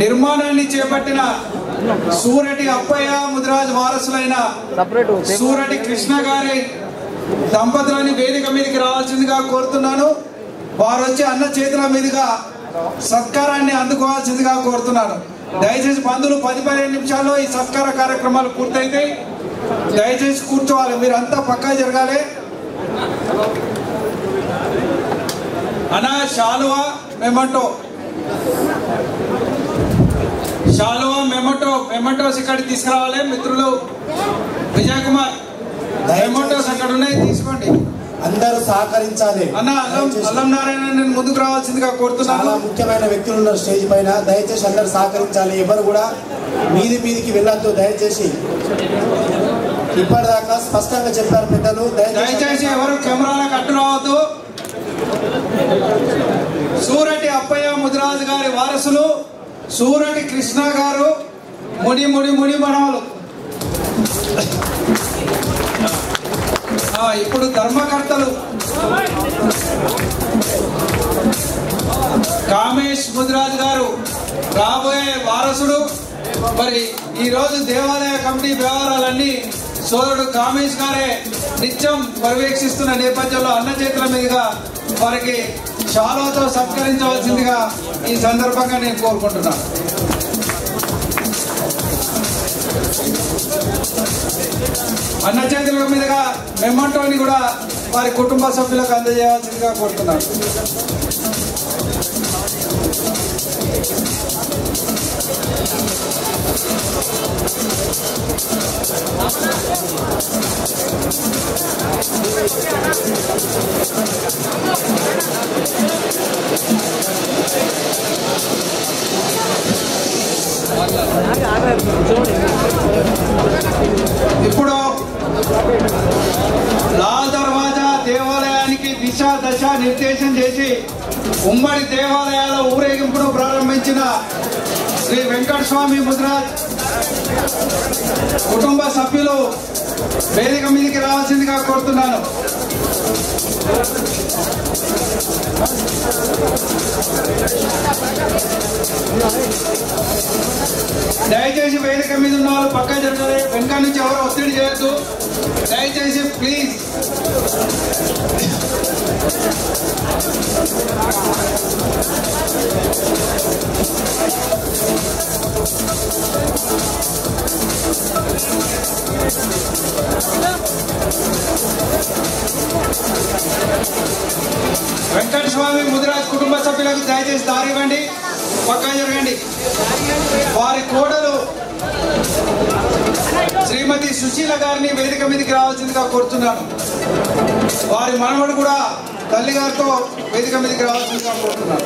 నిర్మాణాన్ని చేపట్టిన సూరటి అప్పయ్య ముదిరాజ్ వారసులైన సూరటి కృష్ణ గారి దంపతులని వేదిక మీదకి రావాల్సిందిగా కోరుతున్నాను. వారు వచ్చి అన్న చేతుల మీదుగా సత్కారాన్ని అందుకోవాల్సిందిగా కోరుతున్నాను. దయచేసి బంధువులు 10-15 నిమిషాల్లో ఈ సత్కార కార్యక్రమాలు పూర్తయితాయి. దయచేసి కూర్చోవాలి, మీరంతా పక్కా జరగాలి. అన్న శాలువా మెమంటోస్ ఇక్కడికి తీసుకురావాలి. మిత్రులు విజయ్ కుమార్ మెమంటోస్ అక్కడ ఉన్నాయి, తీసుకోండి. అందరూ సహకరించాలి. అన్న అల్లం నారాయణ నేను ముందుకు రావాల్సిందిగా కోరుతున్నాను. చాలా ముఖ్యమైన వ్యక్తులు ఉన్నారు స్టేజ్ పైన, దయచేసి అందరూ సహకరించాలి. ఎవరు కూడా మీదికి వెళ్ళొద్దు దయచేసి. ఇప్పటిదాకా స్పష్టంగా చెప్పారు పెద్దలు, దయచేసి ఎవరు కెమెరాలకు అడ్డు రావద్దు. సూరటి అప్పయ్య ముదిరాజు గారి వారసులు సూరటి కృష్ణ గారు ముడి మనవలు. ఇప్పుడు ధర్మకర్తలు కామేష్ ముదిరాజు గారు రాబోయే వారసుడు. మరి ఈ రోజు దేవాలయ కమిటీ వ్యవహారాలన్నీ సోదరుడు కామేష్ గారే నిత్యం పర్యవేక్షిస్తున్న నేపథ్యంలో అన్న చేతుల మీదుగా వారికి శాలువాతో సత్కరించవలసిందిగా ఈ సందర్భంగా నేను కోరుకుంటున్నాను. అన్న చేతుల మీదుగా మెమంటోని కూడా వారి కుటుంబ సభ్యులకు అందజేయాల్సిందిగా కోరుతున్నాను. ఇప్పుడు లాల్ దర్వాజా దేవాలయానికి దశ నిర్దేశం చేసి ఉమ్మడి దేవాలయాల ఊరేగింపును ప్రారంభించిన శ్రీ వెంకటస్వామి ముదిరాజ్ కుటుంబ సభ్యులు వేదిక మీదకి రావాల్సిందిగా కోరుతున్నాను. దయచేసి వేదిక మీద ఉన్న వాళ్ళు పక్క జరగాలి, వెనక నుంచి ఎవరు ఒత్తిడి చేయొద్దు దయచేసి ప్లీజ్. వెంకటస్వామి ముదిరాజ్ కుటుంబ సభ్యులకు దయచేసి దారి ఇవ్వండి, పక్కా జరగండి. వారి కోడలు శ్రీమతి సుశీల గారిని వేదిక మీదకి రావాల్సిందిగా కోరుతున్నాను. వారి మనవడు కూడా తల్లి గారితో వేదిక మీదకి రావాల్సిందిగా కోరుతున్నాను.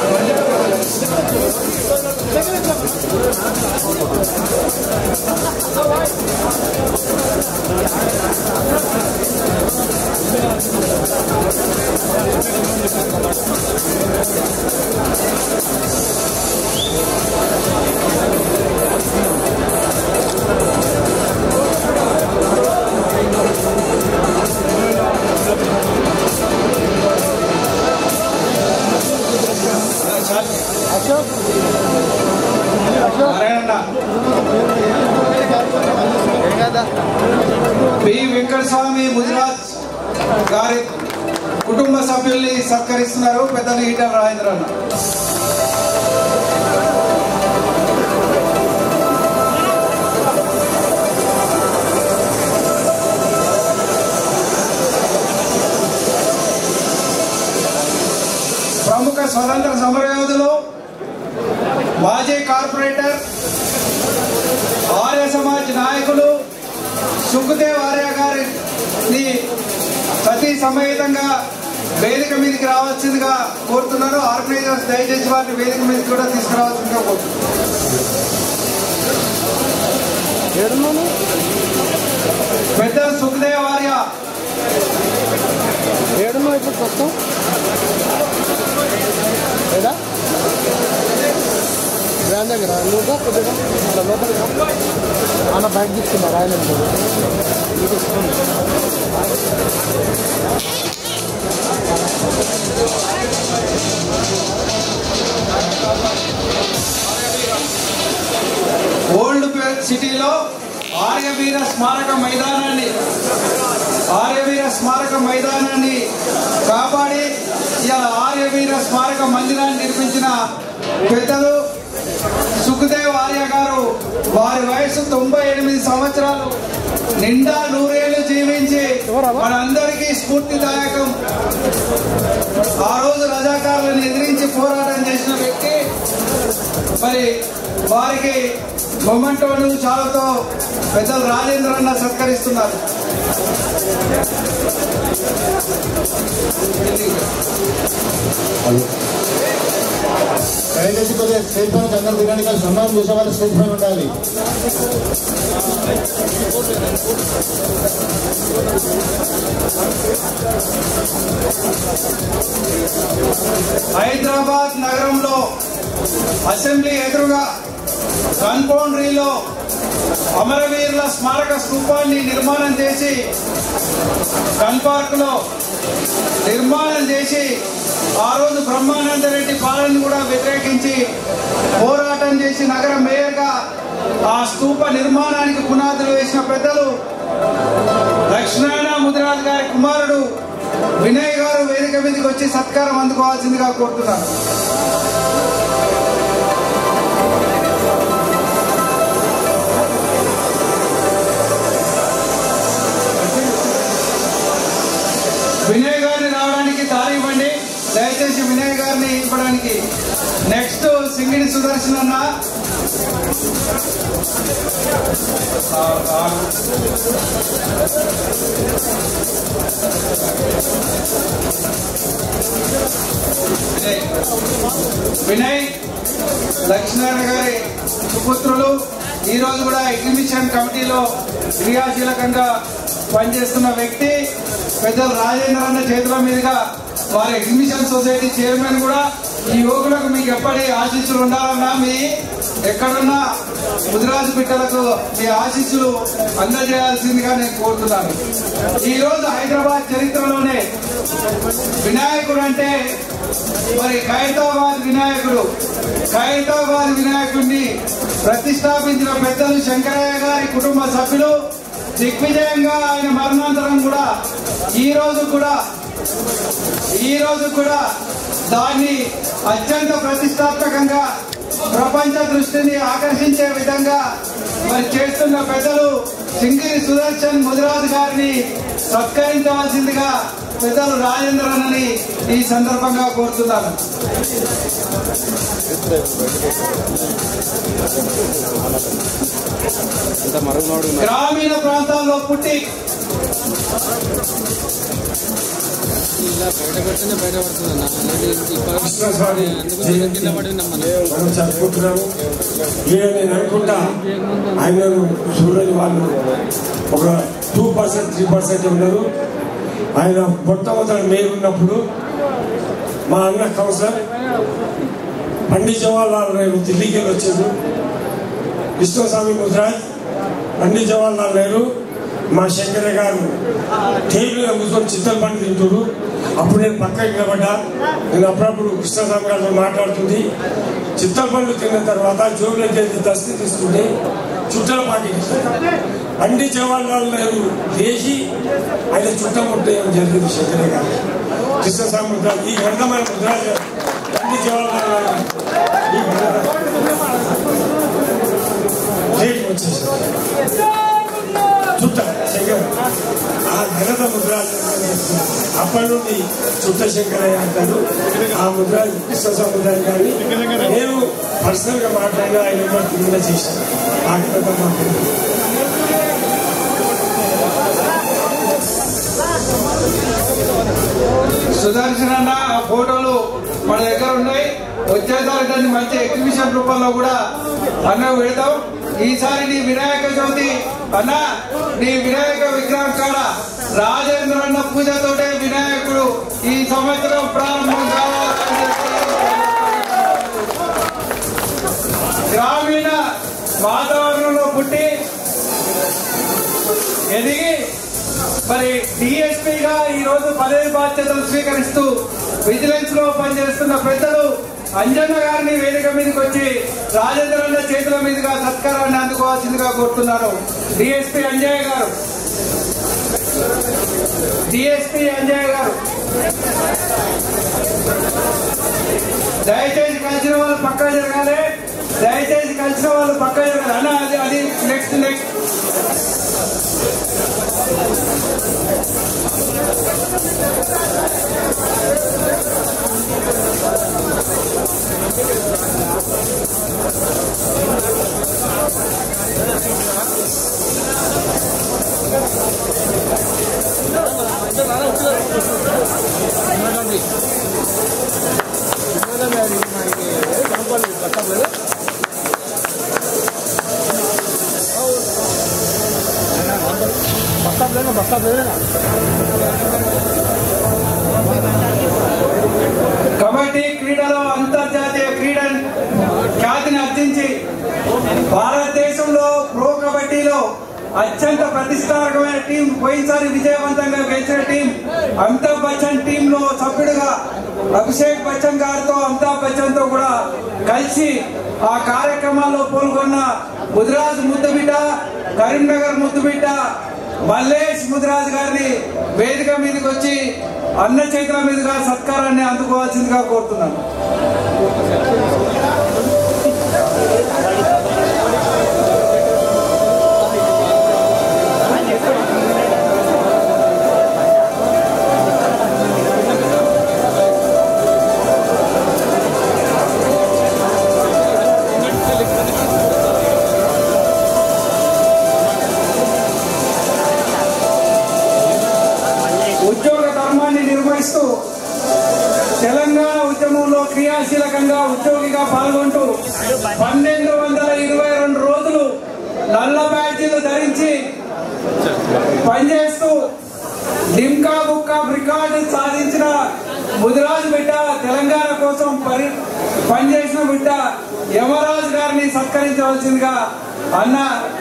బి వెంకటస్వామి ముదిరాజ్ గారి కుటుంబ సభ్యుల్ని సత్కరిస్తున్నారు పెద్దలు ఈటల రాజేంద్ర అన్న. ప్రముఖ స్వతంత్ర సమరయోధులు, మాజీ కార్పొరేటర్, ఆర్య సమాజ్ నాయకులు సుఖదేవ్ ఆర్య గారిని సతీ సమేతంగా వేదిక మీదకి రావాల్సిందిగా కోరుతున్నారు. ఆర్గనైజర్స్ దయచేసి వారిని వేదిక మీదకి కూడా తీసుకురావాల్సిందిగా కోరుతున్నారు. పెద్ద సుఖదేవ్ ఆర్య దగ్గర అన్న బయట తీసుకున్నారు ఆయన ఆర్యవీర స్మారక మైదానాన్ని కాపాడి ఇలా ఆర్యవీర స్మారక మందిరాన్ని నిర్మించిన పెద్దలు సుఖదేవ్ ఆర్య గారు. వారి వయసు 98 సంవత్సరాలు, నిండా 100 ఏళ్ళు జీవించి మనందరికీ స్ఫూర్తిదాయకం. ఆ రోజు రజాకారులను ఎదిరించి పోరాటం చేసిన వ్యక్తి. మరి వారికి మొమెంటోను చాలతో పెద్దలు రాజేంద్ర అన్న సత్కరిస్తున్నారు. దయచేసి కొద్దిగా స్టేజ్ పైన అందరూ దిగండి. కానీ సన్మానం చేసే వాళ్ళు స్టేజ్ పైన ఉండాలి. హైదరాబాద్ నగరంలో అసెంబ్లీ ఎదురుగా కన్పౌండరీలో అమరవీరుల స్మారక స్థూపాన్ని నిర్మాణం చేసి గన్ పార్క్ లో నిర్మాణం చేసి ఆ రోజు బ్రహ్మానందరెడ్డి పాలనను కూడా వ్యతిరేకించి పోరాటం చేసి నగర మేయర్గా ఆ స్థూప నిర్మాణానికి పునాదులు వేసిన పెద్దలు లక్ష్మణ ముదిరాజ్ గారి కుమారుడు వినయ్ గారు వేదిక మీదకి వచ్చి సత్కారం అందుకోవాల్సిందిగా కోరుతున్నారు. వినయ్ గారిని రావడానికి దారి ఇవ్వండి. దయచేసి వినయ్ గారిని ఇవ్వడానికి. నెక్స్ట్ సింగిడి సుదర్శన్ అన్న. వినయ్ లక్ష్మీనారాయణ గారి సుపుత్రులు. ఈ రోజు కూడా ఎగ్జిబిషన్ కమిటీలో క్రియాశీలకంగా పనిచేస్తున్న వ్యక్తి. పెద్దలు రాజేంద్ర అన్న చేతుల మీదుగా వారి ఎగ్జిబిషన్ సొసైటీ చైర్మన్ కూడా. ఈ యువకులకు మీకు ఎప్పటి ఆశీస్సులు ఉండాలన్నా మీ ఎక్కడున్నా ముదిరాజు బిడ్డలకు మీ ఆశీస్సులు అందజేయాల్సిందిగా నేను కోరుతున్నాను. ఈ రోజు హైదరాబాద్ చరిత్రలోనే వినాయకుడు అంటే మరి ఖైరతాబాద్ వినాయకుడిని ప్రతిష్టాపించిన పెద్దలు శంకరయ్య గారి కుటుంబ సభ్యులు. దిగ్విజయంగా ఆయన మరణాంతరం కూడా ఈ రోజు కూడా దాన్ని అత్యంత ప్రతిష్టాత్మకంగా ప్రపంచ దృష్టిని ఆకర్షించే విధంగా మరి చేస్తున్న పెద్దలు సింగిరి సుదర్శన్ ముదిరాజ్ గారిని సత్కరించవలసిందిగా పెద్దలు రాజేంద్రని ఈ సందర్భంగా కోరుతున్నాను. గ్రామీణ ప్రాంతాల్లో పుట్టి మనం చదువుకుంటున్నాము. నేను అనుకుంటా ఆయనను చూడని వాళ్ళు ఒక 2%, 3% ఉన్నారు. ఆయన మొట్టమొదటి మేయర్ ఉన్నప్పుడు మా అన్న కౌన్సిలర్ పండిత్ జవహర్లాల్ నెహ్రూ ఢిల్లీకి వచ్చారు. కృష్ణస్వామి ముదిరాజ్, పండిత్ జవహర్లాల్ నెహ్రూ, మా శంకరయ్య గారు టేబుల్ కూర్చొని చిత్తలు పండు తింటారు. అప్పుడు నేను పక్కకి నిలబడ్డా. నేను అప్పుడప్పుడు కృష్ణస్వామి గారితో మాట్లాడుతుంది. చిత్తల పండ్లు తిన్న తర్వాత జోబులకి దస్తి తీసుకుంటే చుట్టల పార్టీ పండిత్ జవహర్లాల్ నెహ్రూ లేచి ఆయన చుట్టం ఉంటాయని జరిగింది. శంకరయ్య గారు, కృష్ణస్వామి ముద్రాజ్, ఈ ఘనమైన ముద్రాజ్ పండిత్ జవహర్లాల్ నెహ్రూ ఈ ఘనత వచ్చేసారు. చుట్ట శంకర్ ఆ ఘనత ముద్రాజ్ అప్పటి నుండి చుట్ట శంకరయ్య అంటారు. ఆ ముద్రాజ్ కృష్ణస్వామి ముద్రాజ్ గారిని నేను పర్సనల్ గా మాట్లాడిన ఆయన కింద చేశాను. ఆ ఘనత మాకు సుదర్శన్ అన్న ఆ ఫోటోలు మన దగ్గర ఉన్నాయి. వచ్చేసారి దాన్ని మంచి ఎగ్జిబిషన్ రూపంలో కూడా అన్న పెడతాం. ఈసారి నీ వినాయక చవితి అన్న, నీ వినాయక విగ్రహం కాడ రాజేంద్ర అన్న పూజతోటే వినాయకుడు ఈ సంవత్సరం ప్రారంభం కావాలని గ్రామీణ వాతావరణంలో పుట్టి ఎదిగి మరి డిఎస్పీగా ఈ రోజు పదవి బాధ్యతలు స్వీకరిస్తూ విజిలెన్స్ లో పనిచేస్తున్న పెద్దలు అంజన్న గారిని వేదిక మీదకి వచ్చి రాజేంద్రన్న చేతుల మీదుగా సత్కారాన్ని అందుకోవాల్సిందిగా కోరుతున్నారు. డిఎస్పీ అంజయ్య గారు, డిఎస్పీ అంజయ్య గారు దయచేసి కలిసిన వాళ్ళు పక్కా జరగాలి. దయచేసి కలిసిన వాళ్ళు పక్కా జరగాలి అన్న. అది నెక్స్ట్ కబడ్డీ క్రీడలో అంతర్జాతీయ క్రీడ ఖ్యాతిని ఆర్జించి భారతదేశంలో ప్రో కబడ్డీలో అత్యంత ప్రతిష్టాత్మకమైన టీం, పోయినసారి విజయవంతంగా గెలిచిన టీం అమితాబ్ బచ్చన్ టీం లో సభ్యుడిగా అభిషేక్ బచ్చన్ గారితో, అమితాబ్ బచ్చన్ తో కూడా కలిసి ఆ కార్యక్రమాల్లో పాల్గొన్న ముదిరాజ్ ముద్దుబిడ్డ, కరీంనగర్ ముద్దుబిడ్డ మల్లేష్ ముదిరాజ్ గారిని వేదిక మీదకి వచ్చి అన్న చేతుల మీదుగా సత్కారాన్ని అందుకోవాల్సిందిగా కోరుతున్నాను. ఉద్యోగ ధర్మాన్ని నిర్వహిస్తూ తెలంగాణ ఉద్యమంలో క్రియాశీలకంగా ఉద్యోగిగా పాల్గొంటూ 1222 రోజులు నల్ల బ్యాడ్జీలు ధరించి పనిచేస్తూ లిమ్కా బుక్ ఆఫ్ రికార్డు సాధించిన ముదిరాజ్ బిడ్డ, తెలంగాణ కోసం పనిచేసిన బిడ్డ యమరాజ్ గారిని సత్కరించవలసిందిగా అన్న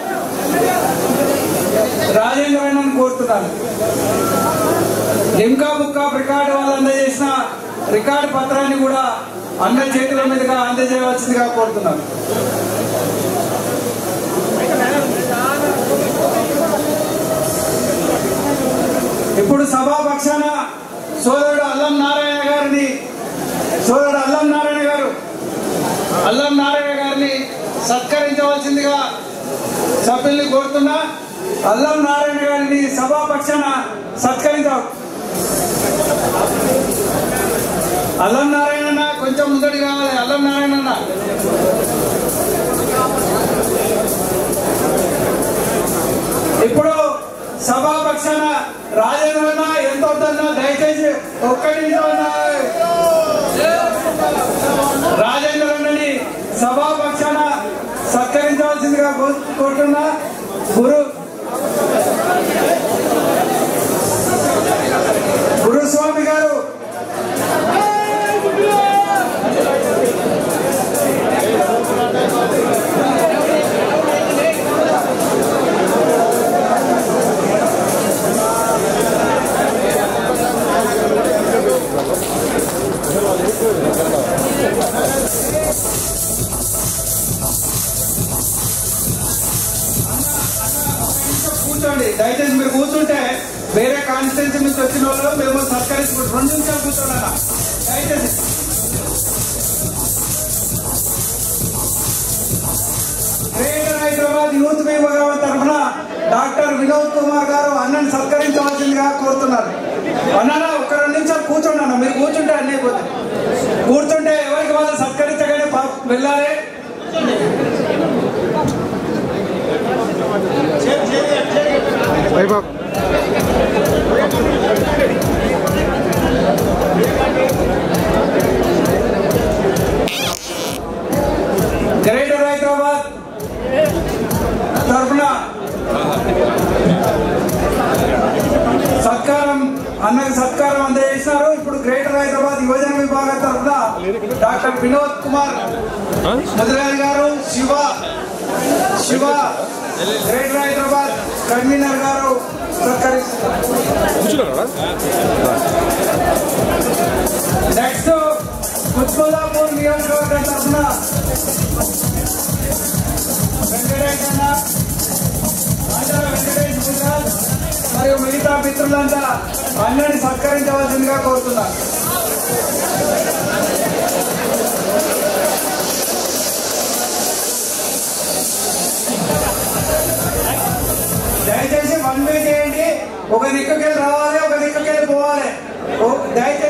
రాజేంద్రని కోరుతున్నాను. లిమ్కా బుక్ ఆఫ్ రికార్డు వాళ్ళు అందజేసిన రికార్డు పత్రాన్ని కూడా అన్న చేతుల మీదుగా అందజేయవలసిందిగా కోరుతున్నాను. ఇప్పుడు సభాపక్షాన సోదరుడు అల్లం నారాయణ గారిని సత్కరించవలసిందిగా సభ్యుల్ని కోరుతున్నా. అల్లం నారాయణ గారిని సభాపక్షాన సత్కరించాం. అల్లం నారాయణ కొంచెం ముందడి కావాలి. అల్లం నారాయణ ఇప్పుడు సభాపక్షాన రాజేంద్రన్న ఎంత అవుతుందన్నా దయచేసి ఒక్కటి రాజేంద్రన్నని సభాపక్షాన సత్కరించవలసిందిగా కోరుతున్నా. గురుస్వామి గారు కూర్చోండి. దయచేసి మీరు కూర్చుంటే వేరే కాన్స్టిట్యూన్సీ నుంచి వచ్చిన వాళ్ళు మేము సత్కరించుకుంటాం. 2 నిమిషాలు కూర్చోండి దయచేసి. గ్రేటర్ హైదరాబాద్ యూత్ విభాగం తరఫున డాక్టర్ వినోద్ కుమార్ గారు అన్నని సత్కరించవలసిందిగా కోరుతున్నారు. అన్న ఒక 2 నిమిషాలు కూర్చోండి అన్న. మీరు కూర్చుంటే అన్నీ అయిపోతుంది. కూర్చుంటే ఎవరికి వాళ్ళు సత్కరించగానే వెళ్ళాలి. గ్రేటర్ హైదరాబాద్ తరఫున అన్నకి సత్కారం అందజేసినారు. ఇప్పుడు గ్రేటర్ హైదరాబాద్ యువజన విభాగం తరఫున డాక్టర్ వినోద్ కుమార్ ముదిరాజ్ గారు, శివ గ్రేటర్ హైదరాబాద్ కన్వీనర్ గారు సత్కరిస్తున్నారు. నెక్స్ట్ కుత్బుల్లాపూర్ నియోజకవర్గం తరఫున వెంకటేష్ అన్న, ఆంధ్ర వెంకటేష్ ముదిరాజ్ మరియు మిగతా మిత్రులంతా అన్నని సత్కరించవలసిందిగా కోరుతున్నారు. దయచేసి 1 వే చేయండి. ఒక దిక్కుకెళ్ళి రావాలి, ఒక దిక్కుకెళ్ళి పోవాలి. దయచేసి